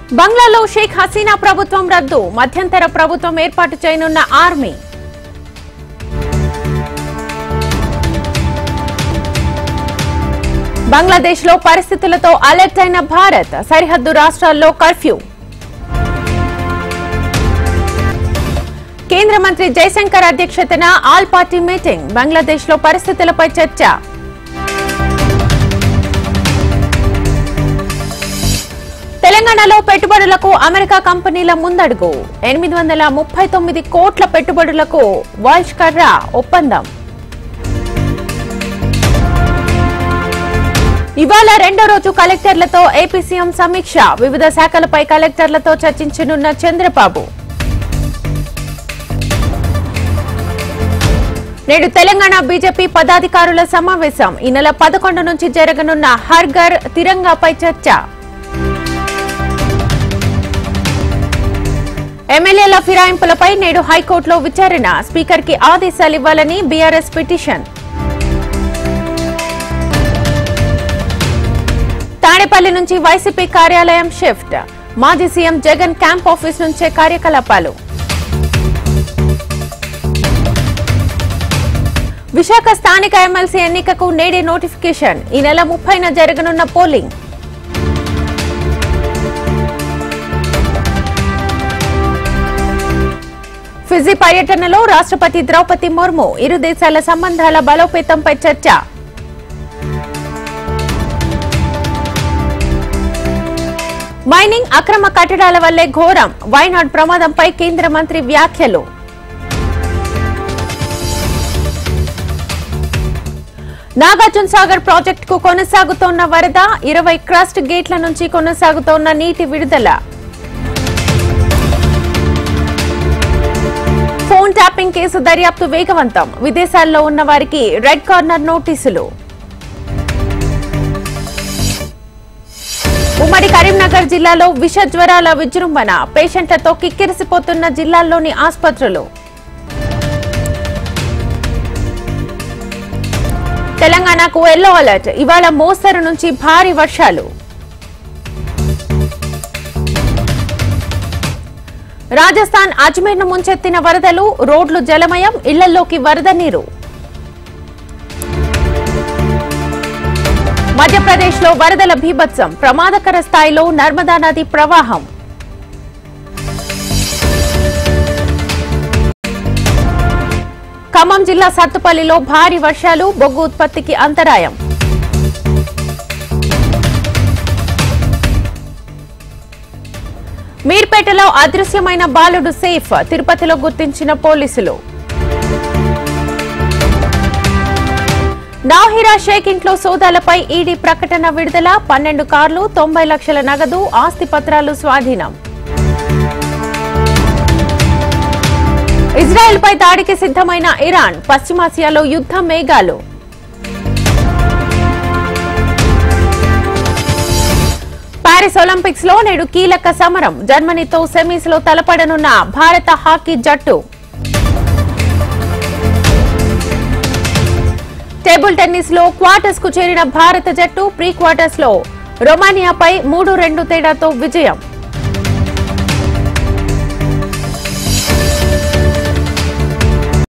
బంగ్లాలో షేక్ హసీనా ప్రభుత్వం రద్దు, మధ్యంతర ప్రభుత్వం ఏర్పాటు చేయనున్న ఆర్మీ. బంగ్లాదేశ్లో పరిస్థితులతో అలర్ట్ అయిన భారత్, సరిహద్దు రాష్ట్రాల్లో కర్ఫ్యూ. కేంద్ర మంత్రి జైశంకర్ అధ్యక్షతన ఆల్ పార్టీ మీటింగ్, బంగ్లాదేశ్లో పరిస్థితులపై చర్చ. తెలంగాణలో పెట్టుబడులకు అమెరికా కంపెనీల ముందడుగు, 839 కోట్ల పెట్టుబడులకు వాల్ష్కర్రా ఒప్పందం. ఇవాళ రెండో రోజు కలెక్టర్లతో ఏపీ సీఎం సమీక్ష, వివిధ శాఖలపై కలెక్టర్లతో చర్చించనున్న చంద్రబాబు. నేడు తెలంగాణ బీజేపీ పదాధికారుల సమావేశం, ఈ నెల 11 నుంచి జరగనున్న హర్ ఘర్ తిరంగాపై చర్చ. ఎమ్మెల్యేల ఫిరాయింపులపై నేడు హైకోర్టులో విచారణ, స్పీకర్ కి ఆదేశాలివ్వాలని బీఆర్ఎస్ పిటిషన్. తాడేపల్లి నుంచి వైసీపీ కార్యాలయం షిఫ్ట్, మాజీ సీఎం జగన్ క్యాంప్ ఆఫీస్ నుంచే కార్యకలాపాలు. విశాఖ స్థానిక ఎమ్మెల్సీ ఎన్నికకు నేడే నోటిఫికేషన్, ఈ నెల 30న జరగనున్న పోలింగ్. ఫిజీ పర్యటనలో రాష్ట్రపతి ద్రౌపది ముర్ము, ఇరు దేశాల సంబంధాల బలోపేతంపై చర్చ. మైనింగ్ అక్రమ కట్టడాల వల్లే ఘోరం, వైనాడ్ ప్రమాదంపై కేంద్ర మంత్రి వ్యాఖ్యలు. నాగార్జున సాగర్ ప్రాజెక్టుకు కొనసాగుతోన్న వరద, 20 క్రస్ట్ గేట్ల నుంచి కొనసాగుతోన్న నీటి విడుదల. ఫోన్ ట్యాపింగ్ కేసు దర్యాప్తు వేగవంతం, విదేశాల్లో ఉన్న వారికి రెడ్ కార్నర్ నోటీసులు. ఉమ్మడి కరీంనగర్ జిల్లాలో విష జ్వరాల విజృంభణ, పేషెంట్లతో కిక్కిరిసిపోతున్న జిల్లాల్లోని ఆసుపత్రులు. తెలంగాణకు ఎల్లో అలర్ట్, ఇవాళ మోస్తరు నుంచి భారీ వర్షాలు. రాజస్థాన్ అజ్మీర్ ను ముంచెత్తిన వరదలు, రోడ్లు జలమయం, ఇళ్లలోకి వరద నీరు. మధ్యప్రదేశ్ లో వరదల బీభత్సం, ప్రమాదకర స్థాయిలో నర్మదా నది ప్రవాహం. ఖమ్మం జిల్లా సత్తుపల్లిలో భారీ వర్షాలు, బొగ్గు ఉత్పత్తికి అంతరాయం. మీర్పేటలో అదృశ్యమైన బాలుడు సేఫ్, తిరుపతిలో గుర్తించిన పోలీసులు. నాహిరా షేక్ ఇంట్లో సోదాలపై ఈడీ ప్రకటన విడుదల, 12 కార్లు, 90 లక్షల నగదు, ఆస్తి పత్రాలు స్వాధీనం. ఇజ్రాయెల్పై దాడికి సిద్ధమైన ఇరాన్, పశ్చిమాసియాలో యుద్ధ మేఘాలు. పారిస్ ఒలింపిక్స్ లో నేడు కీలక సమరం, జర్మనీతో సెమీస్ లో తలపడనున్న భారత హాకీ జట్టు. టేబుల్ టెన్నిస్ లో క్వార్టర్స్ కు చేరిన భారత జట్టు, ప్రీ క్వార్టర్స్ లో రొమానియాపై 3-2 తేడాతో విజయం.